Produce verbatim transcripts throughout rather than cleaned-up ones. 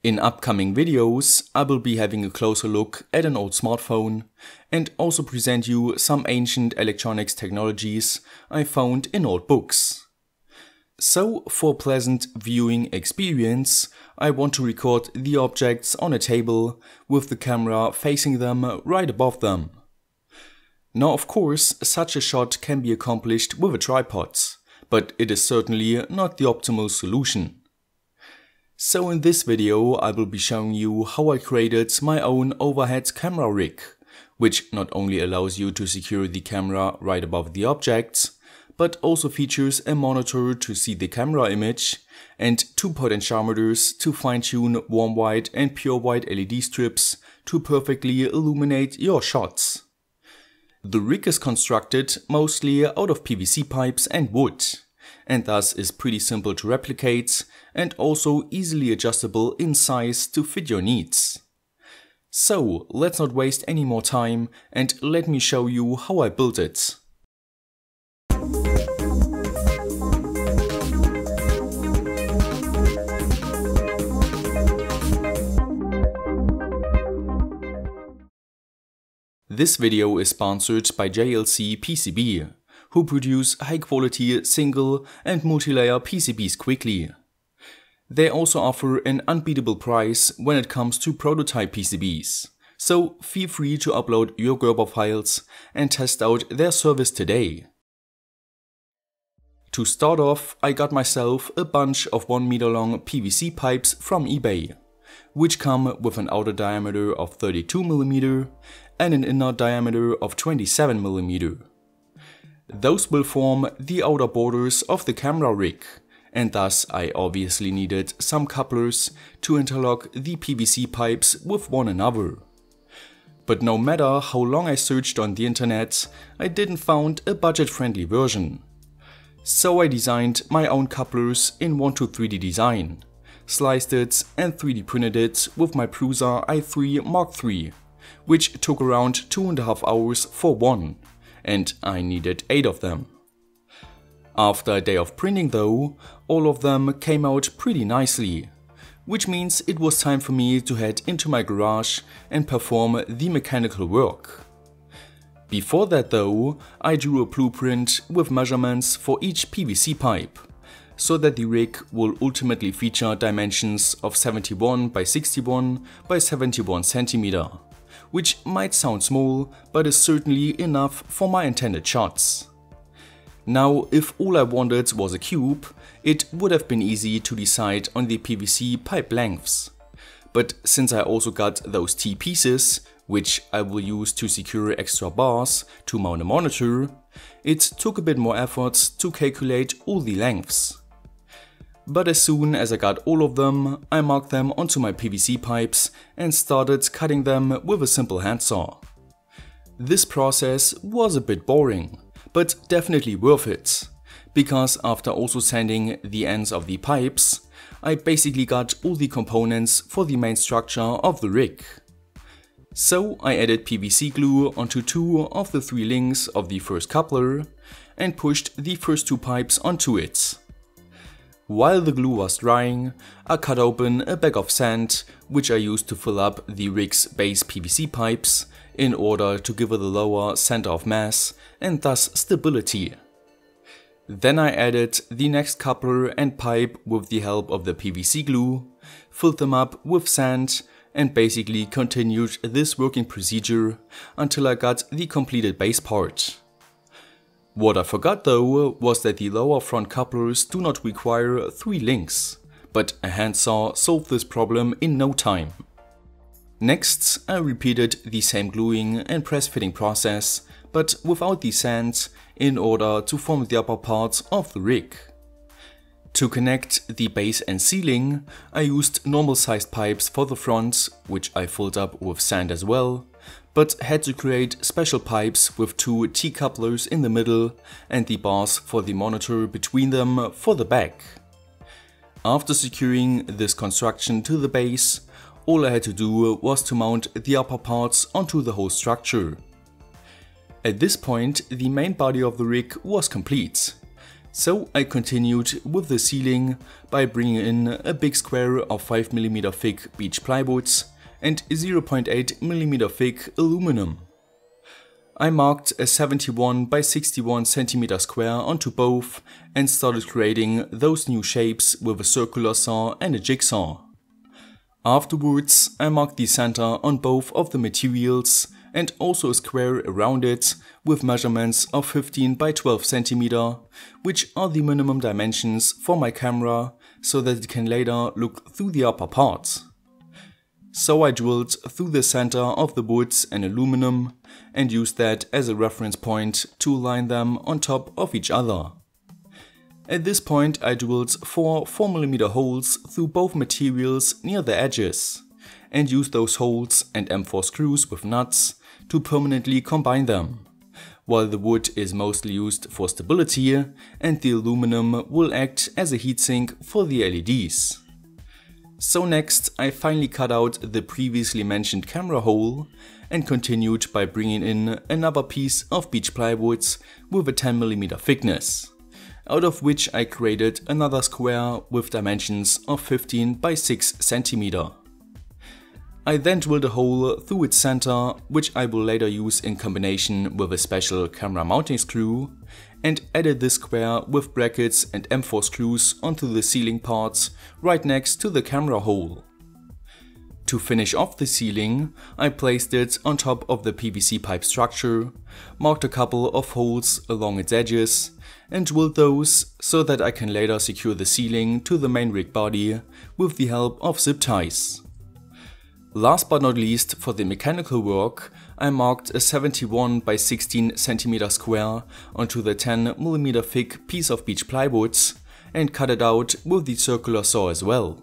In upcoming videos, I will be having a closer look at an old smartphone and also present you some ancient electronics technologies I found in old books. So, for a pleasant viewing experience, I want to record the objects on a table with the camera facing them right above them. Now, of course, such a shot can be accomplished with a tripod, but it is certainly not the optimal solution. So in this video I will be showing you how I created my own overhead camera rig, which not only allows you to secure the camera right above the objects, but also features a monitor to see the camera image and two potentiometers to fine-tune warm white and pure white L E D strips to perfectly illuminate your shots. The rig is constructed mostly out of P V C pipes and wood, and thus is pretty simple to replicate and also easily adjustable in size to fit your needs. So let's not waste any more time and let me show you how I built it. This video is sponsored by J L C P C B, who produce high-quality single and multi-layer P C Bs quickly. They also offer an unbeatable price when it comes to prototype P C Bs, so feel free to upload your Gerber files and test out their service today. To start off, I got myself a bunch of one meter long P V C pipes from eBay, which come with an outer diameter of thirty-two millimeters and an inner diameter of twenty-seven millimeters. Those will form the outer borders of the camera rig, and thus I obviously needed some couplers to interlock the P V C pipes with one another. But no matter how long I searched on the internet, I didn't find a budget-friendly version. So I designed my own couplers in one to three D design, sliced it and three D printed it with my Prusa i three Mark three, which took around two and a half hours for one, and I needed eight of them. After a day of printing though, all of them came out pretty nicely, which means it was time for me to head into my garage and perform the mechanical work. Before that though, I drew a blueprint with measurements for each P V C pipe, so that the rig will ultimately feature dimensions of seventy-one by sixty-one by seventy-one centimeters, which might sound small, but is certainly enough for my intended shots. Now, if all I wanted was a cube, it would have been easy to decide on the P V C pipe lengths. But since I also got those T pieces, which I will use to secure extra bars to mount a monitor, it took a bit more effort to calculate all the lengths. But as soon as I got all of them, I marked them onto my P V C pipes and started cutting them with a simple handsaw. This process was a bit boring, but definitely worth it, because after also sanding the ends of the pipes, I basically got all the components for the main structure of the rig. So I added P V C glue onto two of the three links of the first coupler and pushed the first two pipes onto it. While the glue was drying, I cut open a bag of sand, which I used to fill up the rig's base P V C pipes in order to give it a lower center of mass and thus stability. Then I added the next coupler and pipe with the help of the P V C glue, filled them up with sand and basically continued this working procedure until I got the completed base part. What I forgot though was that the lower front couplers do not require three links, but a handsaw solved this problem in no time. Next, I repeated the same gluing and press fitting process, but without the sand, in order to form the upper part of the rig. To connect the base and ceiling, I used normal sized pipes for the front, which I filled up with sand as well, but had to create special pipes with two T-couplers in the middle and the bars for the monitor between them for the back. After securing this construction to the base, all I had to do was to mount the upper parts onto the whole structure. At this point, the main body of the rig was complete, So I continued with the ceiling by bringing in a big square of five millimeter thick beech plywood and zero point eight millimeter thick aluminum. I marked a seventy-one by sixty-one centimeter square onto both and started creating those new shapes with a circular saw and a jigsaw. Afterwards, I marked the center on both of the materials and also a square around it with measurements of fifteen by twelve centimeter, which are the minimum dimensions for my camera so that it can later look through the upper part. So I drilled through the center of the wood and aluminum and used that as a reference point to align them on top of each other. At this point I drilled four four millimeter holes through both materials near the edges and used those holes and M four screws with nuts to permanently combine them, while the wood is mostly used for stability and the aluminum will act as a heatsink for the L E Ds. So next I finally cut out the previously mentioned camera hole and continued by bringing in another piece of beech plywood with a ten millimeter thickness, out of which I created another square with dimensions of fifteen by six centimeter. I then drilled a hole through its center, which I will later use in combination with a special camera mounting screw, and added this square with brackets and M four screws onto the ceiling parts right next to the camera hole. To finish off the ceiling, I placed it on top of the P V C pipe structure, marked a couple of holes along its edges, and drilled those so that I can later secure the ceiling to the main rig body with the help of zip ties. Last but not least, for the mechanical work, I marked a seventy-one by sixteen centimeter square onto the ten millimeter thick piece of beech plywood and cut it out with the circular saw as well.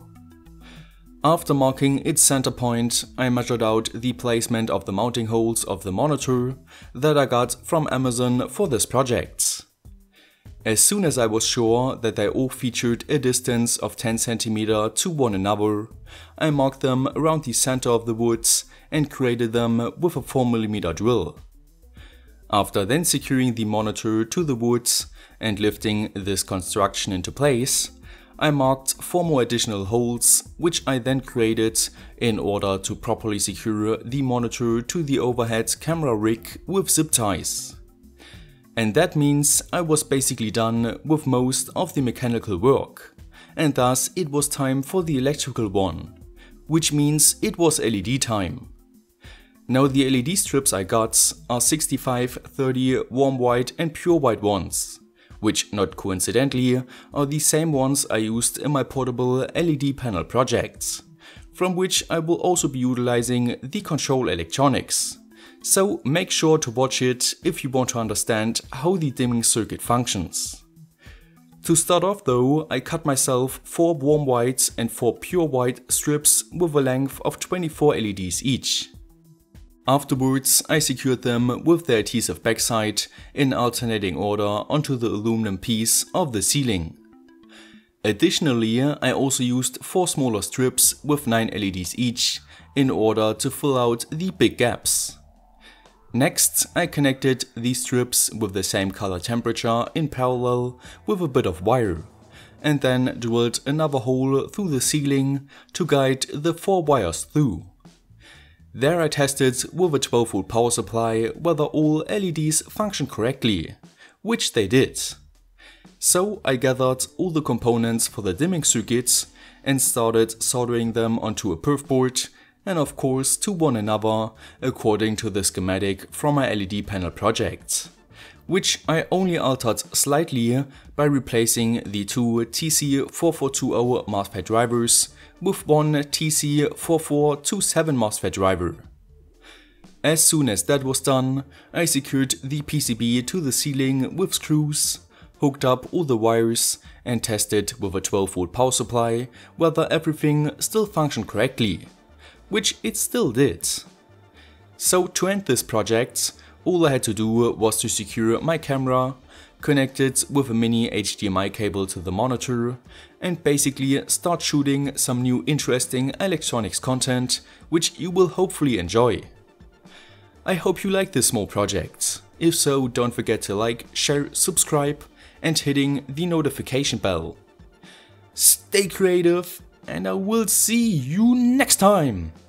After marking its center point, I measured out the placement of the mounting holes of the monitor that I got from Amazon for this project. As soon as I was sure that they all featured a distance of ten centimeter to one another, I marked them around the center of the woods and created them with a four millimeter drill. After then securing the monitor to the woods and lifting this construction into place, I marked four more additional holes, which I then created in order to properly secure the monitor to the overhead camera rig with zip ties. And that means I was basically done with most of the mechanical work, and thus it was time for the electrical one, which means it was L E D time. Now the L E D strips I got are sixty-five, thirty, warm white and pure white ones, which not coincidentally are the same ones I used in my portable L E D panel projects, from which I will also be utilizing the control electronics. So make sure to watch it if you want to understand how the dimming circuit functions. To start off though, I cut myself four warm white and four pure white strips with a length of twenty-four L E Ds each. Afterwards, I secured them with the adhesive backside in alternating order onto the aluminum piece of the ceiling. Additionally, I also used four smaller strips with nine L E Ds each in order to fill out the big gaps. Next, I connected these strips with the same color temperature in parallel with a bit of wire, and then drilled another hole through the ceiling to guide the four wires through. There I tested with a twelve volt power supply whether all L E Ds function correctly, which they did. So I gathered all the components for the dimming circuits and started soldering them onto a perf board, and of course to one another according to the schematic from my L E D panel project, which I only altered slightly by replacing the two T C four four two zero MOSFET drivers with one T C four four two seven MOSFET driver. As soon as that was done, I secured the P C B to the ceiling with screws, hooked up all the wires and tested with a twelve volt power supply whether everything still functioned correctly, which it still did. So to end this project, all I had to do was to secure my camera, connect it with a mini H D M I cable to the monitor, and basically start shooting some new interesting electronics content, which you will hopefully enjoy. I hope you like this small project. If so, don't forget to like, share, subscribe, and hitting the notification bell. Stay creative, and I will see you next time!